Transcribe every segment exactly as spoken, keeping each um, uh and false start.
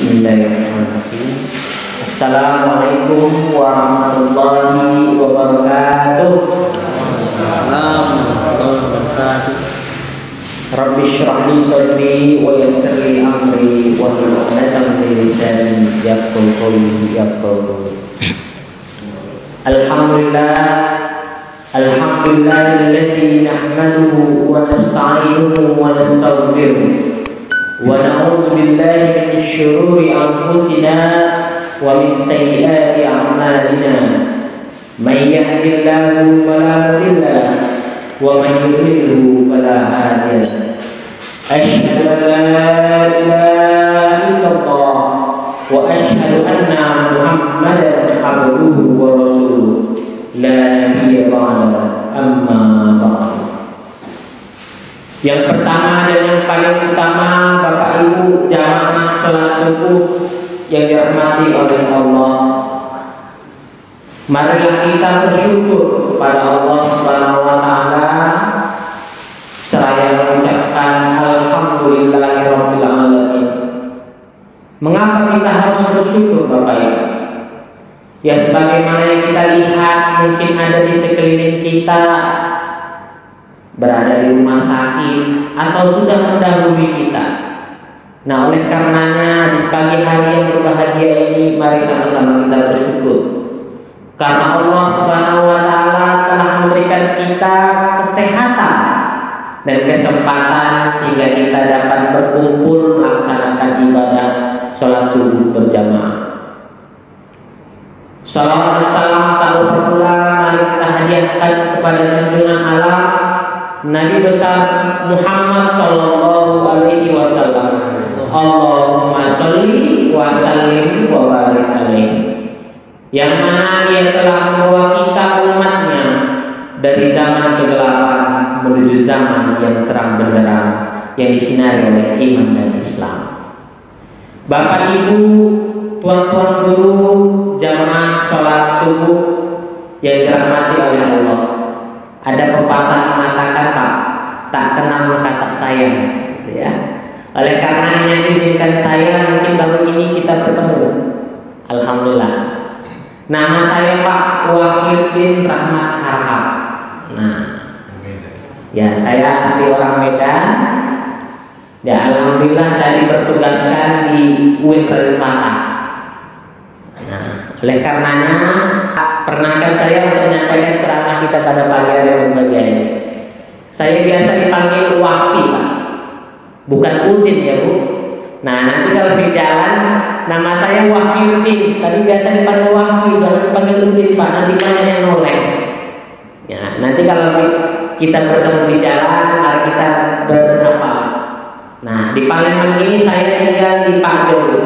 Bismillahirrahmanirrahim. Assalamualaikum warahmatullahi wabarakatuh. Rabbi shrah li sadri wa yassir li amri wa hlul 'uqdatam min lisani yafqahu qawli yafqahu qawli. Alhamdulillah alhamdulillahilladzi nahmaduhu wa nasta'inuhu wa nastaghfiruh wa na'udzu billahi min syururi anfusina wa min sayyiati a'malina. May yahdihillahu fala mudilla lahu wa may yudlilhu fala hadiya lahu. Asyhadu an la ilaha illallah wa asyhadu anna Muhammadan abduhu wa rasuluh la nabiyya ba'da, amma ba'du. Yang pertama dan yang paling utama, Bapak Ibu jamaah salat subuh yang dirahmati oleh Allah, marilah kita bersyukur kepada Allah Subhanahu wa taala seraya mengucapkan alhamdulillahirabbil alamin. Mengapa kita harus bersyukur, Bapak Ibu? Ya sebagaimana yang kita lihat, mungkin ada di sekeliling kita, berada di rumah sakit atau sudah mendahului kita. Nah, oleh karenanya di pagi hari yang berbahagia ini, mari sama-sama kita bersyukur karena Allah Subhanahu wa taala telah memberikan kita kesehatan dan kesempatan sehingga kita dapat berkumpul melaksanakan ibadah sholat subuh berjamaah. Salawat dan salam tak berpulang mari kita hadiahkan kepada junjungan alam Nabi besar Muhammad sallallahu alaihi wasallam. Allahumma sholli wa sallim wa barik alaihi. Yang mana ia telah membawa kita umatnya dari zaman kegelapan menuju zaman yang terang benderang yang disinari oleh iman dan Islam. Bapak Ibu, tuan-tuan guru, jamaah sholat subuh yang dirahmati oleh Allah. Ada pepatah mengatakan, Pak, tak kenal maka tak sayang, gitu ya. Oleh karenanya izinkan saya, mungkin baru ini kita bertemu. Alhamdulillah. Nama saya Pak Wahid bin Rahmat Harhab. Nah, ya saya asli orang Medan. Ya alhamdulillah saya dipertugaskan di U I N Raden Fatah. Nah, oleh karenanya perkenankan saya untuk menyampaikan ceramah kita pada pagi hari yang berbahagia ini. Saya biasa dipanggil Wafi, Pak, bukan Udin ya Bu. Nah nanti kalau di jalan nama saya Wahyudin, tapi biasa dipanggil Wafi, jangan dipanggil Udin Pak, nanti banyak yang noleh. Ya nanti kalau kita bertemu di jalan, mari kita bersapa. Nah di Palembang ini saya tinggal di Pak Jolo,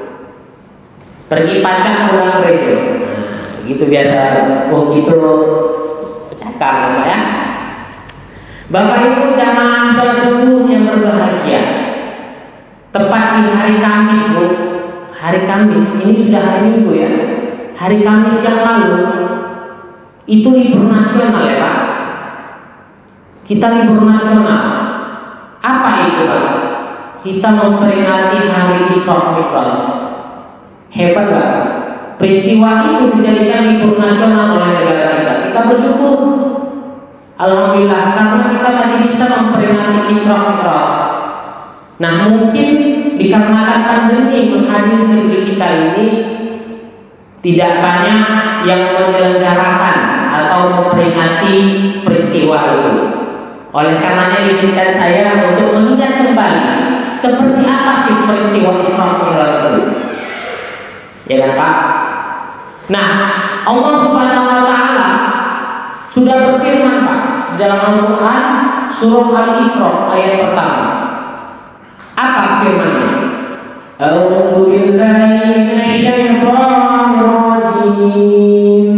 pergi pacak pulang rejo. Nah gitu biasa, oh gitu cakap ya Pak ya. Bapak Ibu jamaah sholat subuh yang berbahagia, tepat di hari Kamis Bu, hari Kamis ini sudah hari Minggu ya, hari Kamis yang lalu itu libur nasional ya Pak. Kita libur nasional. Apa itu Pak? Kita memperingati hari Isra Mi'raj. Hebat nggak? Peristiwa itu dijadikan libur nasional oleh negara kita. Kita bersyukur, alhamdulillah, karena kita masih bisa memperingati Isra Mi'raj. Nah mungkin dikarenakan pandemi menghadiri negeri kita ini tidak banyak yang menyelenggarakan atau memperingati peristiwa itu. Oleh karenanya izinkan saya untuk mengingat kembali seperti apa sih peristiwa Isra Mi'raj itu, ya kan Pak? Nah Allah Subhanahu wa taala sudah berfirman Pak di dalam Al-Quran surah Al-Isra ayat pertama. Apa firman-Nya? A'udzu billahi minasyaitonir rajim.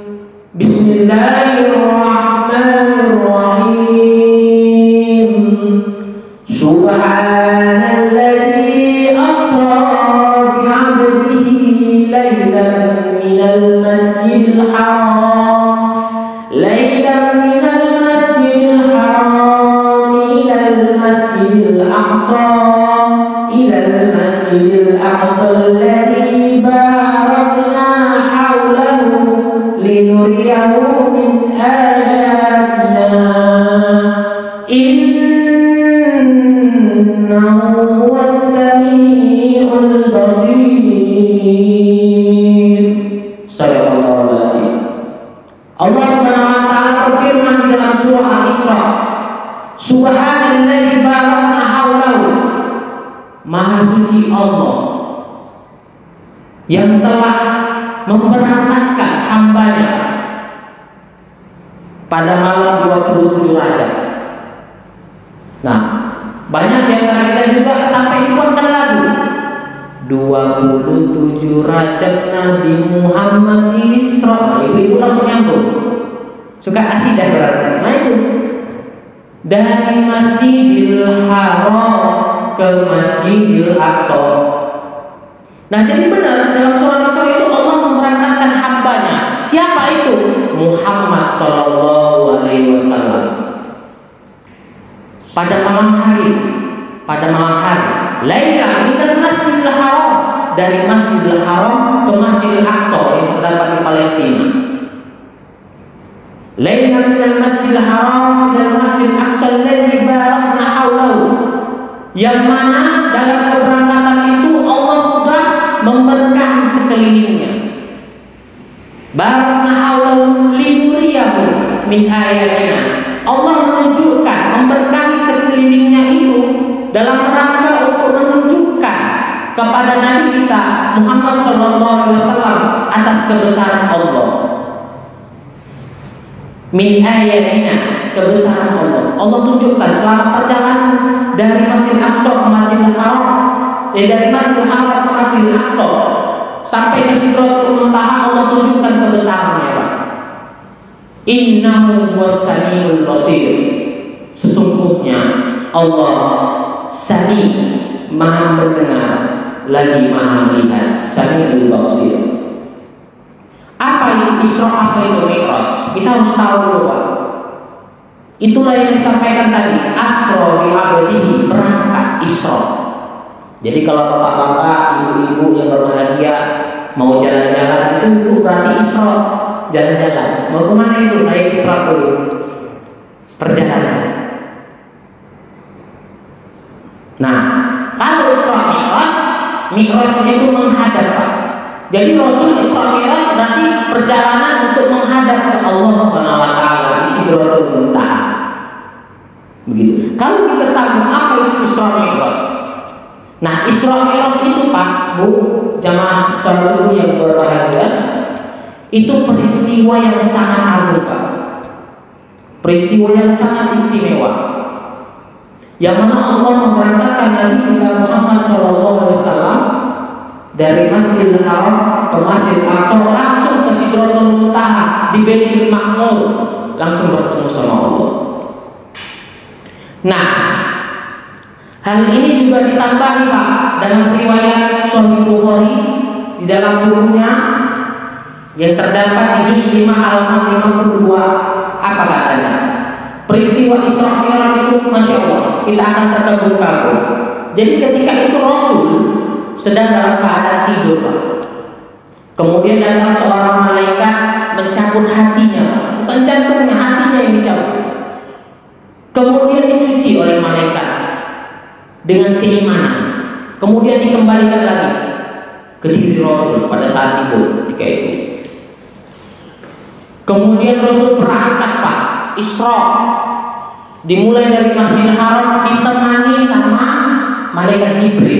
Bismillahirrahmanirrahim. Subhanalladzi asra bi'abdihi lailan minal masjidil haram lailan minal masjidil haram ilal masjidil aqsa ilal masjidil aqsa Shadaqallahu al-azim. Allah Subhanahu wa taala berfirman di dalam surah Al-Isra, Subhanalladzi barakna haulahu. Maha suci Allah yang telah memberangkatkan hambanya pada malam dua puluh tujuh Rajab. Nah, banyak di antara kita juga sampai dibuatkan lagu dua puluh tujuh Rajab Nabi Muhammad Isra. Ibu-ibu langsung nyambung. Suka asidah berarti. Nah itu. Dari Masjidil Haram ke Masjidil Aqsa. Nah, jadi benar dalam surah Isra itu Allah memberangkatkan hambanya. Siapa itu? Muhammad sallallahu alaihi wasallam. Pada malam hari, pada malam hari, Laila minal Masjidil Haram, dari Masjidil Haram ke Masjidil Aqsa yang terdapat di Palestina. Laila minal Masjidil Haram ila Masjidil Aqsa alladzi barakna haulahu. Yang mana dalam keberangkatan itu Allah sudah memberkahi sekelilingnya. Barakna haulahu linuriyahu min ayatina. Allah menunjukkan, memberkahi sekelilingnya itu dalam rangka untuk menunjukkan kepada Nabi kita Muhammad sallallahu alaihi wasallam atas kebesaran Allah. Min ayatina, kebesaran Allah. Allah tunjukkan selama perjalanan dari Masjidil Aqsa ke Masjidil Haram, eh, dari Masjidil Haram ke Masjidil Aqsa sampai ke Sidratul Muntaha, Allah tunjukkan kebesarannya, Pak. Innahu was-sami'ul basir. Sesungguhnya Allah Sami, Maha mendengar lagi Maha melihat. Sami'ul basir. Apa itu Isra, apa itu Mi'raj? Kita harus tahu dulu, Pak. Itulah yang disampaikan tadi, Asra bi abdihi, berangkat Isra. Jadi kalau bapak-bapak, ibu-ibu yang berbahagia mau jalan-jalan, itu itu berarti Isra, jalan-jalan. Mau kemana itu? Saya Isra dulu, perjalanan. Nah, kalau Isra Mi'raj, Mi'raj itu menghadap, Pak. Jadi Rasul Isra Mi'raj berarti perjalanan untuk menghadap ke Allah Subhanahu wa taala di Sidratul Muntaha. Begitu. Kalau kita sambung, apa itu Isra Mi'raj? Nah, Isra Mi'raj itu, Pak, Bu, jamaah salat subuh yang berbahagia, itu peristiwa yang sangat agung, Pak. Peristiwa yang sangat istimewa. Yang mana Allah memberangkatkan Nabi kita Muhammad sallallahu alaihi wasallam dari Masjidil Haram ke Masjidil Aqsa, langsung ke Sidratul Muntaha di Baitul Ma'mur, langsung bertemu sama Allah. Nah, hal ini juga ditambahi, Pak, dalam riwayat Sahih Bukhari di dalam bukunya yang terdapat di juz lima halaman lima puluh dua. Apa katanya? Peristiwa Isra Mi'raj itu, Masya Allah, kita akan terkagum-kagum. Jadi ketika itu Rasul sedang dalam keadaan tidur, Pak. Kemudian datang seorang malaikat mencabut hatinya, Pak. Bukan jantungnya, hatinya yang dicabut. Kemudian dicuci oleh malaikat dengan keimanan. Kemudian dikembalikan lagi ke diri Rasul pada saat tidur ketika itu. Kemudian Rasul berangkat, Pak, Isra. Dimulai dari Masjidil Haram, ditemani sama malaikat Jibril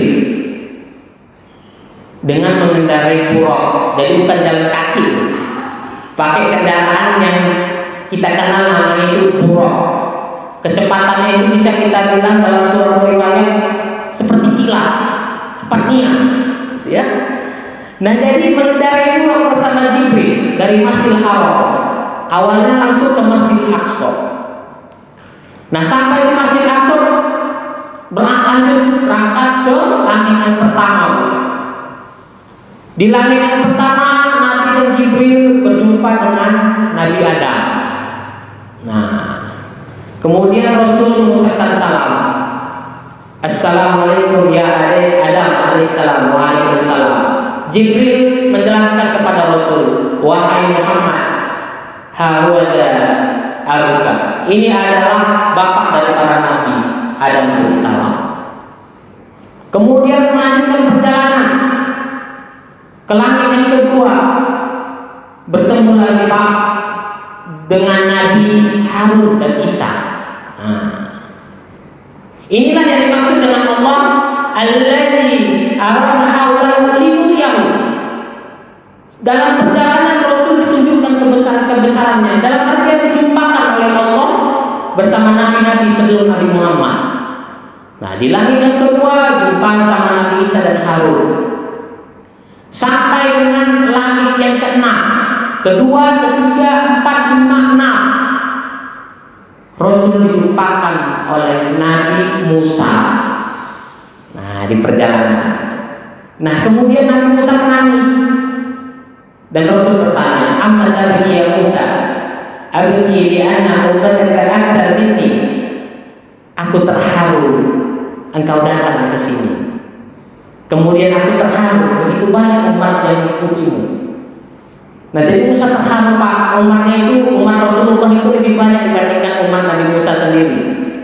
dengan mengendarai buraq. Jadi bukan jalan kaki, pakai kendaraan yang kita kenal namanya itu buraq. Kecepatannya itu bisa kita bilang dalam suatu riwayat seperti kilat, cepatnya, ya. Nah, jadi mengendarai buraq bersama Jibril dari Masjidil Haram. Awalnya langsung ke Masjidil Aqsa. Nah, sampai di Masjidil Aqsa berlanjut berangkat ke langit yang pertama. Di langit yang pertama, Nabi dan Jibril berjumpa dengan Nabi Adam. Nah, kemudian Rasul mengucapkan salam. Assalamualaikum ya Adam alaihissalam. Waalaikumsalam. Jibril menjelaskan kepada Rasul, wahai Muhammad, hahuada abuka. Ini adalah bapak dari para nabi, Adam alaihissalam. Kemudian melanjutkan perjalanan. Ke langit yang kedua, bertemu lagi Pak dengan Nabi Harun dan Isa. Nah, inilah yang dimaksud dengan Allah alladzi arana haulahu linuriyahu. Dalam perjalanan Rasul ditunjukkan kebesaran-kebesarannya, dalam artian dijumpakan oleh Allah bersama nabi-nabi sebelum Nabi Muhammad. Nah, di langit yang kedua jumpa sama Nabi Isa dan Harun. Sampai dengan langit yang keenam, kedua, ketiga, empat, lima, enam, Rasul dijumpakan oleh Nabi Musa. Nah, di perjalanan. Nah, kemudian Nabi Musa menangis dan Rasul bertanya, "Amma tabki ya Musa? Abki li anna ummataka akthar minni." Aku terharu engkau datang ke sini. Kemudian aku terharu begitu banyak umat yang mengikutimu. Nah, jadi Musa terharu Pak, umatnya itu, umat Rasulullah itu lebih banyak dibandingkan umat Nabi Musa sendiri.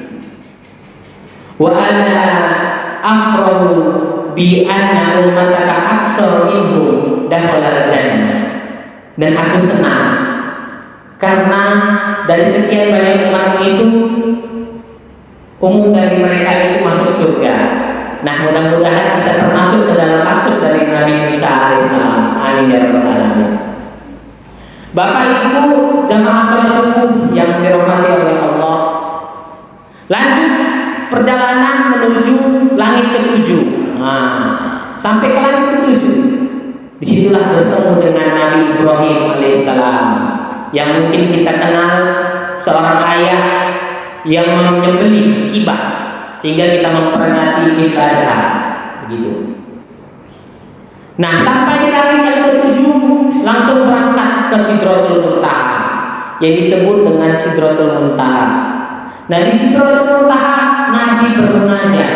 Wa ana afrahu bi anna ummataka aksar minhum dakhala jannah. Dan aku senang karena dari sekian banyak umatmu itu, umum dari mereka itu masuk surga. Nah, mudah-mudahan kita termasuk ke dalam maksud dari Nabi Musa alaihissalam. Amin ya rabbal alamin. Bapak Ibu jamaah salat subuh yang dirahmati oleh Allah. Lanjut perjalanan menuju langit ketujuh. Nah, sampai ke langit ketujuh. Disitulah bertemu dengan Nabi Ibrahim alaihissalam, yang mungkin kita kenal seorang ayah yang menyembelih kibas sehingga kita memperingati Idul Adha, begitu. Nah, sampai di langit yang ketujuh langsung berangkat ke Sidratul Muntaha yang disebut dengan Sidratul Muntaha. Nah, di Sidratul Muntaha Nabi bermunajat,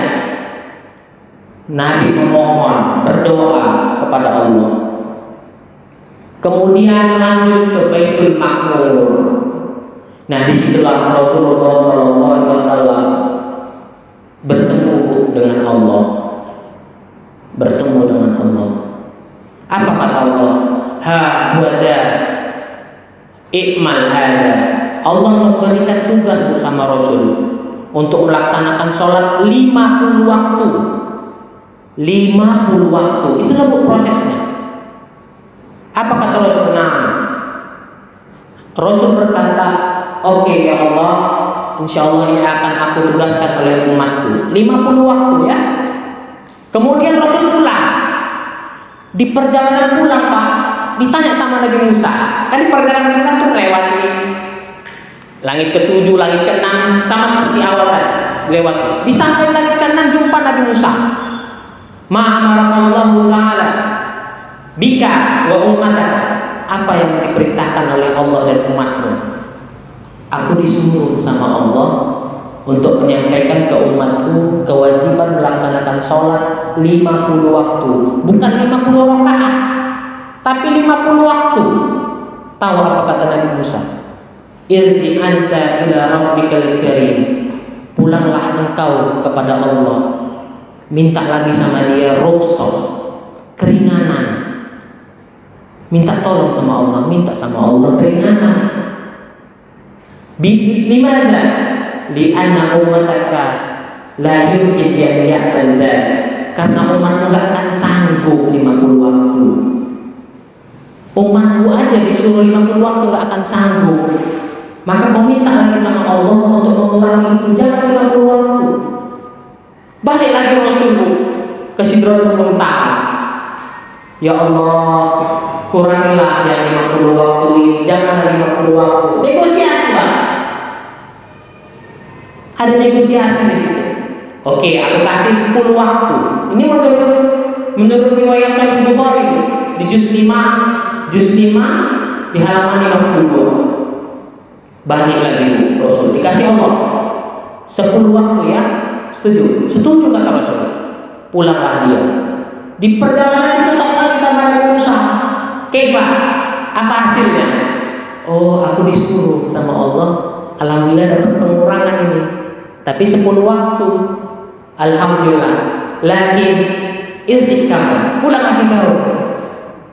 Nabi memohon, berdoa kepada Allah. Kemudian lanjut ke Baitul Ma'mur. Nah, disitulah Rasulullah Shallallahu Alaihi Wasallam bertemu dengan Allah, bertemu dengan Allah. Apa kata Allah? Ha wada ikmal hada. Allah memberikan tugas bersama Rasul untuk melaksanakan sholat lima puluh waktu. lima puluh waktu. Itulah bu prosesnya. Apa kata Rasul? Nah, Rasul berkata, oke okay, ya Allah, insya Allah ini akan aku tugaskan oleh umatku. lima puluh waktu ya. Kemudian Rasul pulang. Di perjalanan pulang Pak, ditanya sama Nabi Musa. Kan di perjalanan pulang tuh lewati langit ketujuh, langit keenam, sama seperti awal tadi lewati. Di sampai langit keenam jumpa Nabi Musa. Ma'amarakallahu ta'ala bika wa ummataka. Apa yang diperintahkan oleh Allah dan umatmu? Aku disuruh sama Allah untuk menyampaikan ke umatku kewajiban melaksanakan sholat lima puluh waktu. Bukan lima puluh rakaat, tapi lima puluh waktu. Tahu apa kata Nabi Musa? Irji anta ila rabbikal karim. Pulanglah engkau kepada Allah. Minta lagi sama dia rukhsah, keringanan. Minta tolong sama Allah, minta sama Allah keringanan. Limana li anna ummataka la yumkin bi an ya'mal dzalik. Karena umatmu enggak akan sanggup lima puluh waktu. Umatku aja disuruh lima puluh waktu enggak akan sanggup. Maka kau minta lagi sama Allah untuk mengurangi itu, jangan lima puluh waktu. Balik lagi Rasul ke Sidratul Muntaha. Ya Allah, kurangilah yang lima puluh waktu ini, jangan lima puluh waktu. Negosiasi Pak. Ada negosiasi di situ. Oke, aku kasih sepuluh waktu. Ini menurut menurut riwayat Sahih Bukhari di juz lima, juz lima di halaman lima puluh dua. Balik lagi Rasul dikasih Allah sepuluh waktu ya. Setuju? Setuju kata Rasul. Pulanglah dia. Di perjalanan disetok lagi sama Nabi Musa. Kaifa? Apa hasilnya? Oh, aku disuruh sama Allah. Alhamdulillah dapat pengurangan ini. Tapi sepuluh waktu. Alhamdulillah. Lakin irji kamu, pulang lagi kau.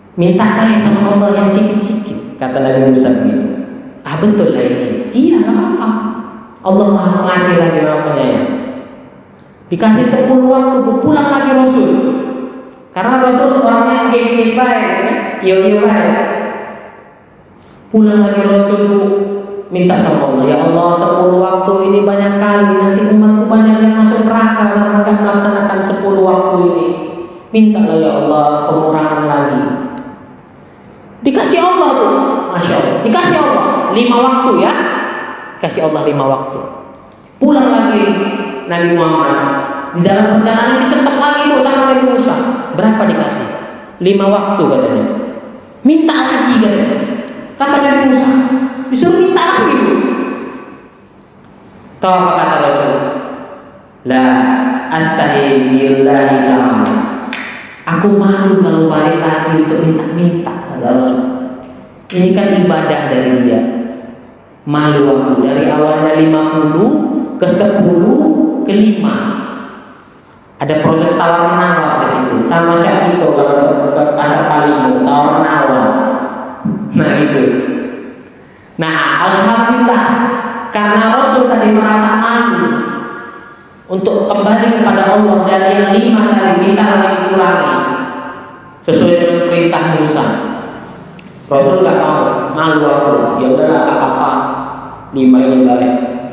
Minta baik sama Allah yang sikit-sikit, kata Nabi Musa begitu. Ah betul lah ini. Iya, nggak apa-apa. Allah Maha Pengasih lagi Maha Penyayang. Dikasih sepuluh waktu, pulang lagi Rasul. Karena Rasul orangnya geng-geng baik, ya, iya-iya baik. Pulang lagi Rasul, minta sama Allah, ya Allah sepuluh waktu ini banyak kali, nanti umatku banyak yang masuk neraka karena gak melaksanakan sepuluh waktu ini. Mintalah ya Allah pengurangan lagi. Dikasih Allah tuh, masya Allah. Dikasih Allah lima waktu ya, kasih Allah lima waktu. Pulang lagi Nabi Muhammad, di dalam perjalanan disentak lagi bu sama Nabi Musa. Berapa dikasih? Lima waktu katanya. Minta lagi katanya. Kata Nabi Musa, disuruh minta lagi bu. Tahu apa kata Rasul? La astahi billahi ta'ala. Aku malu kalau balik lagi untuk minta-minta, kata Rasul. Ini kan ibadah dari dia. Malu aku dari awalnya lima puluh ke sepuluh ke lima. Ada proses tawar menawar di situ. Sama macam itu kalau ke pasar Kalimu, tawar menawar. Nah itu. Nah alhamdulillah karena Rasul tadi merasa malu untuk kembali kepada Allah dari yang lima tadi minta lagi dikurangi sesuai dengan perintah Musa. Rasul nggak mau, malu aku. Ya udahlah apa-apa, lima ini baik,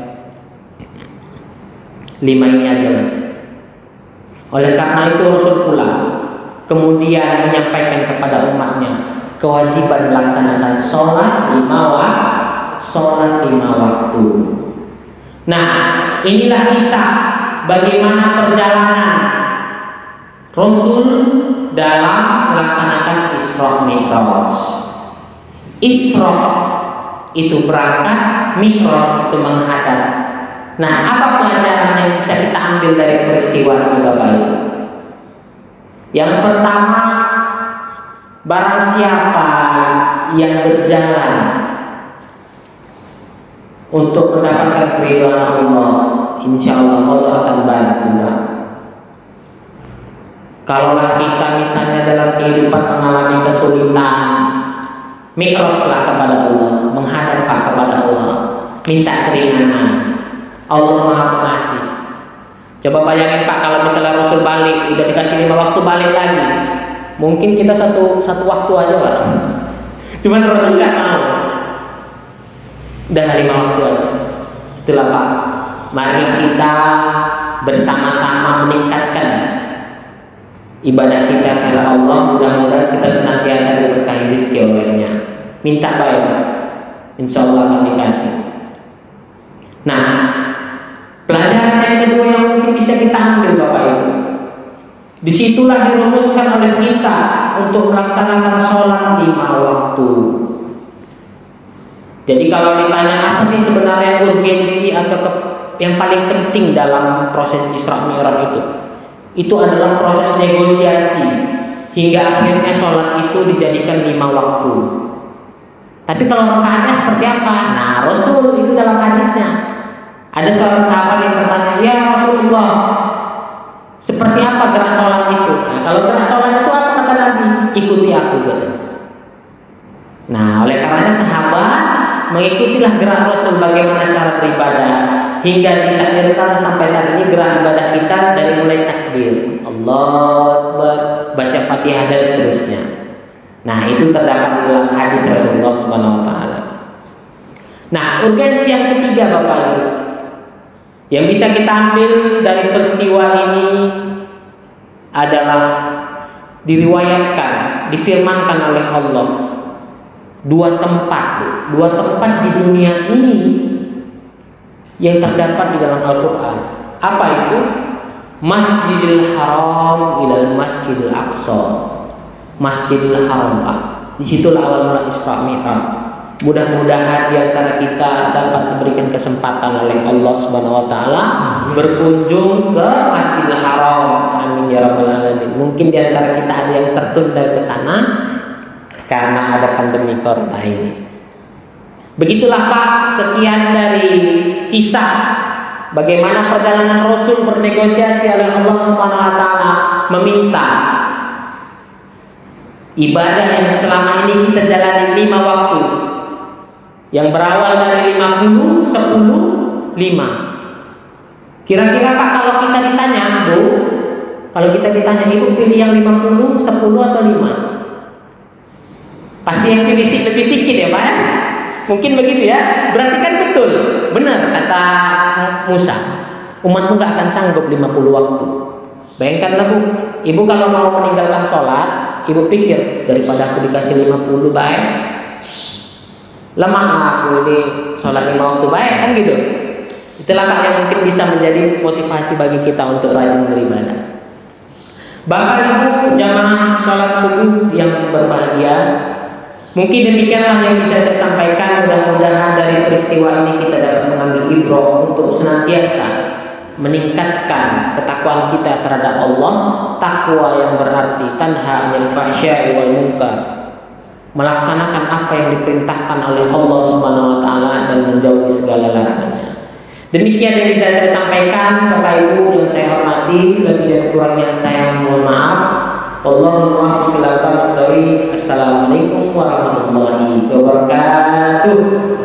lima ini aja lah. Oleh karena itu Rasul pulang, kemudian menyampaikan kepada umatnya kewajiban melaksanakan sholat lima waktu, sholat lima waktu. Nah, inilah kisah bagaimana perjalanan Rasul dalam melaksanakan Isra Mi'raj. Isra itu berangkat, Mi'raj itu menghadap. Nah, apa pelajaran yang bisa kita ambil dari peristiwa ini Bapak Ibu? Yang pertama, barang siapa yang berjalan untuk mendapatkan keridhaan Allah, insya Allah Allah akan bantu. Kalaulah kita misalnya dalam kehidupan mengalami kesulitan, mi'rajlah kepada Allah, menghadap kepada Allah, minta keringanan. Allah Maha Pengasih. Coba bayangin Pak, kalau misalnya Rasul balik, udah dikasih lima waktu balik lagi, mungkin kita satu satu waktu aja Pak. Cuman Rasul nggak mau. Udah lima waktu aja. Itulah Pak. Marilah kita bersama-sama meningkatkan ibadah kita karena Allah. Mudah-mudahan kita senantiasa diberkahi rezeki olehnya. Minta baik, insya Allah akan dikasih. Nah, pelajaran yang kedua yang mungkin bisa kita ambil Bapak Ibu, disitulah dirumuskan oleh kita untuk melaksanakan sholat lima waktu. Jadi kalau ditanya apa sih sebenarnya urgensi atau ke, yang paling penting dalam proses Isra Mi'raj itu, itu adalah proses negosiasi hingga akhirnya sholat itu dijadikan lima waktu. Tapi kalau rakaatnya seperti apa? Nah, Rasul itu dalam hadisnya ada seorang sahabat yang bertanya, ya Rasulullah, seperti apa gerak sholat itu? Nah, kalau gerak sholat itu apa kata Nabi? Ikuti aku katanya. Nah, oleh karenanya sahabat mengikutilah gerak Rasul bagaimana cara beribadah hingga ditakdirkan sampai saat ini gerak ibadah kita dari mulai takbir, Allahu Akbar, baca Fatihah dan seterusnya. Nah, itu terdapat di dalam hadis Rasulullah Subhanahu wa taala. Nah, urgensi yang ketiga Bapak Ibu yang bisa kita ambil dari peristiwa ini adalah diriwayatkan, difirmankan oleh Allah dua tempat, dua tempat di dunia ini yang terdapat di dalam Al-Quran. Apa itu? Masjidil Haram ilal Masjidil Aqsa. Masjidil Haram Pak. Disitulah awal mula Isra Mi'raj. Mudah-mudahan di antara kita dapat diberikan kesempatan oleh Allah Subhanahu wa taala berkunjung ke Masjidil Haram. Amin ya rabbal alamin. Mungkin di antara kita ada yang tertunda ke sana karena ada pandemi corona ini. Begitulah Pak, sekian dari kisah bagaimana perjalanan Rasul bernegosiasi oleh Allah Subhanahu wa taala meminta ibadah yang selama ini kita jalani lima waktu, yang berawal dari lima puluh, sepuluh, lima. Kira-kira Pak, kalau kita ditanya, Bu, kalau kita ditanya, Ibu pilih yang lima puluh, sepuluh atau lima? Pasti yang pilih lebih sedikit ya Pak ya? Mungkin begitu ya. Berarti kan betul, benar kata Musa, umatmu gak akan sanggup lima puluh waktu. Bayangkanlah Bu, Ibu kalau mau meninggalkan sholat, Ibu pikir daripada aku dikasih lima puluh baik, lemah aku ini sholat lima waktu baik kan gitu. Itulah Pak yang mungkin bisa menjadi motivasi bagi kita untuk rajin beribadah. Bapak Ibu jamaah sholat subuh yang berbahagia, mungkin demikianlah yang bisa saya sampaikan. Mudah-mudahan dari peristiwa ini kita dapat mengambil ibrah untuk senantiasa meningkatkan ketakwaan kita terhadap Allah. Takwa yang berarti tanha 'anil fahsya'i wal munkar, melaksanakan apa yang diperintahkan oleh Allah Subhanahu wa taala dan menjauhi segala larangannya. Demikian yang bisa saya sampaikan Bapak Ibu yang saya hormati, lebih dan kurangnya saya mohon maaf. Wallahu muwaffiq ila aqwamit thoriq. Assalamualaikum warahmatullahi wabarakatuh.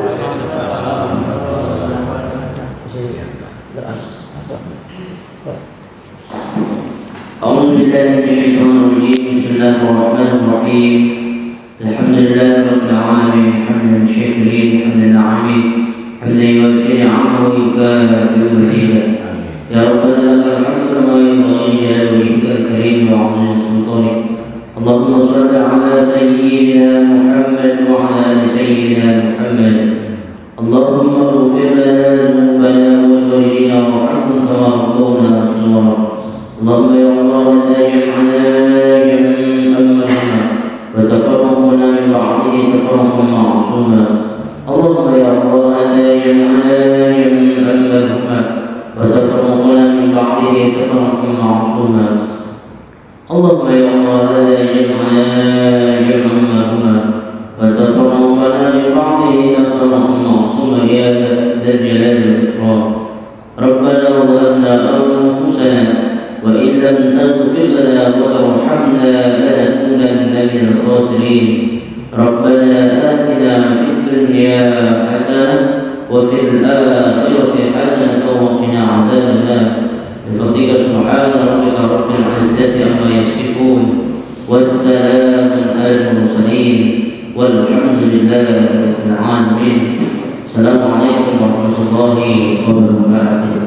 أعوذ بالله من الشيطان الرجيم. بسم الله الرحمن الرحيم. الحمد لله رب العالمين حمدا شاكرين حمدا ناعمين حمدا يوفي نعمه ويكافئ مزيدا. يا ربنا لك الحمد كما ينبغي لجلال وجهك الكريم وعظيم سلطانك. اللهم صل على سيدنا محمد وعلى ال سيدنا محمد. اللهم اغفر لنا ذنوبنا ولوالدينا وارحمهم كما ربونا صغارا. اللهم يا الله لا جمعنا جمعا مرحوما وتفرقنا من بعده تفرقا معصوما. اللهم يا الله لا جمعنا جمعا مرحوما وتفرقنا من بعده تفرقا معصوما. اللهم يا الله لا جمعنا جمعا مرحوما وتفرقنا من بعده تفرقا معصوما يا ذا الجلال والإكرام. ربنا ظلمنا أنفسنا وإن لم تغفر لنا وترحمنا لنكونن من الخاسرين. ربنا آتنا في الدنيا حسنة وفي الآخرة حسنة وقنا عذاب النار. بفضلك سبحان ربك رب العزة عما يصفون والسلام على المرسلين والحمد لله رب العالمين. السلام عليكم ورحمة الله وبركاته.